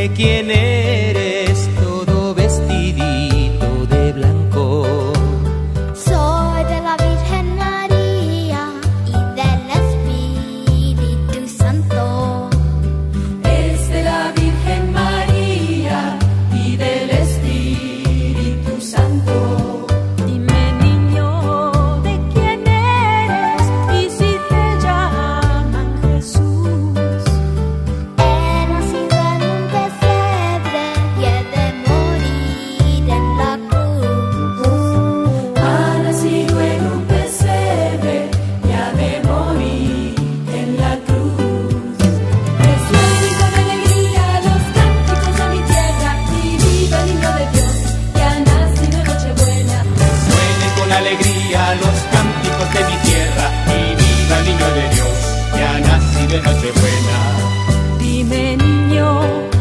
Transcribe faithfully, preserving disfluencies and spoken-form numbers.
¿De quién eres todo vestidito de blanco? Soy de la Virgen María y del Espíritu Santo. Es de la Virgen María y del Espíritu Santo. Dime, niño, ¿de quién eres? Y si te llaman Jesús. He nacido en un pesebre y he de morir en la cruz. Ha nacido en un pesebre y ha de morir en la cruz. Resuenen con alegría los cánticos de mi tierra y viva el niño de Dios que ha nacido en Nochebuena. Suenen con alegría los cánticos de mi tierra y viva el niño de Dios que ha nacido en Nochebuena. Dime, niño,